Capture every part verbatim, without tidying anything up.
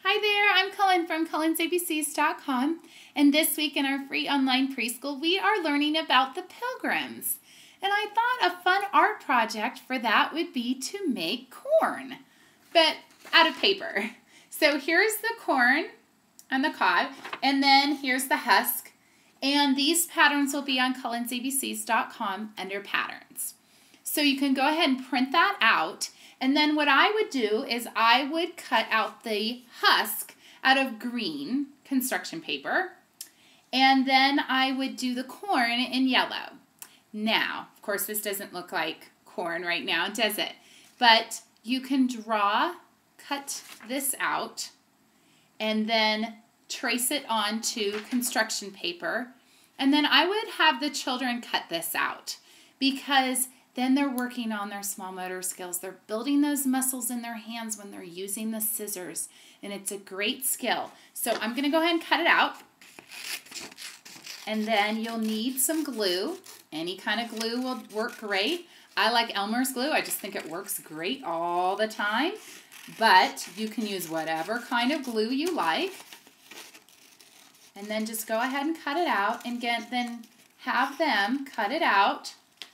Hi there, I'm Cullen from Cullens A B Cs dot com, and this week in our free online preschool we are learning about the Pilgrims. And I thought a fun art project for that would be to make corn, but out of paper. So here's the corn on the cob, and then here's the husk, and these patterns will be on Cullens A B Cs dot com under patterns. So you can go ahead and print that out. And then what I would do is I would cut out the husk out of green construction paper, and then I would do the corn in yellow. Now, of course, this doesn't look like corn right now, does it? But you can draw, cut this out, and then trace it onto construction paper. And then I would have the children cut this out, because then they're working on their small motor skills. They're building those muscles in their hands when they're using the scissors, and it's a great skill. So I'm going to go ahead and cut it out, and then you'll need some glue. Any kind of glue will work great. I like Elmer's glue. I just think it works great all the time, but you can use whatever kind of glue you like. And then just go ahead and cut it out, and get, then have them cut it out.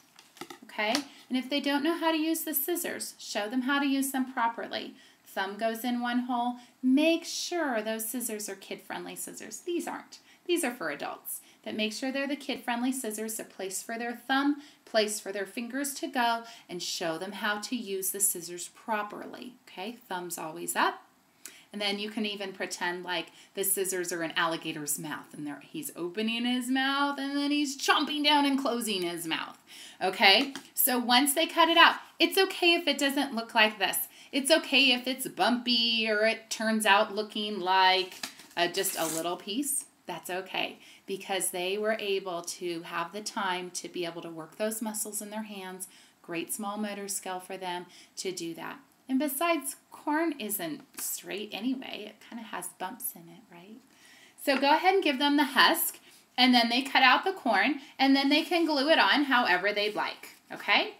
Okay, and if they don't know how to use the scissors, show them how to use them properly. Thumb goes in one hole. Make sure those scissors are kid-friendly scissors. These aren't. These are for adults. But make sure they're the kid-friendly scissors, a place for their thumb, place for their fingers to go, and show them how to use the scissors properly. Okay, thumbs always up. And then you can even pretend like the scissors are in alligator's mouth, and he's opening his mouth, and then he's chomping down and closing his mouth. Okay, so once they cut it out, it's okay if it doesn't look like this. It's okay if it's bumpy or it turns out looking like uh, just a little piece. That's okay, because they were able to have the time to be able to work those muscles in their hands. Great small motor skill for them to do that. And besides, corn isn't straight anyway. It kind of has bumps in it, right? So go ahead and give them the husk, and then they cut out the corn, and then they can glue it on however they'd like, okay?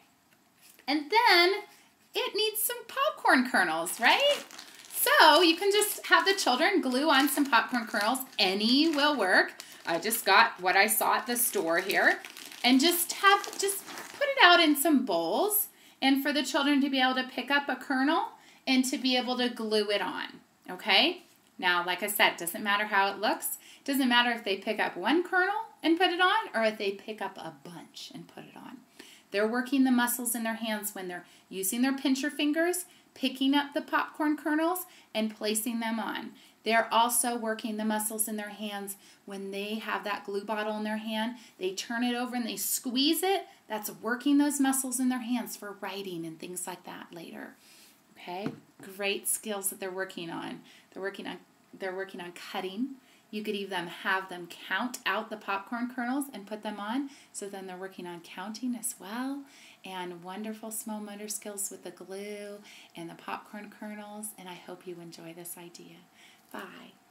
And then it needs some popcorn kernels, right? So you can just have the children glue on some popcorn kernels. Any will work. I just got what I saw at the store here, and just have, just put it out in some bowls, and for the children to be able to pick up a kernel and to be able to glue it on, okay? Now, like I said, it doesn't matter how it looks. It doesn't matter if they pick up one kernel and put it on, or if they pick up a bunch and put it on. They're working the muscles in their hands when they're using their pincher fingers, picking up the popcorn kernels, and placing them on. They're also working the muscles in their hands when they have that glue bottle in their hand. They turn it over and they squeeze it. That's working those muscles in their hands for writing and things like that later. Okay, great skills that they're working on. They're working on they're working on cutting. You could even have them count out the popcorn kernels and put them on. So then they're working on counting as well. And wonderful small motor skills with the glue and the popcorn kernels. And I hope you enjoy this idea. Bye.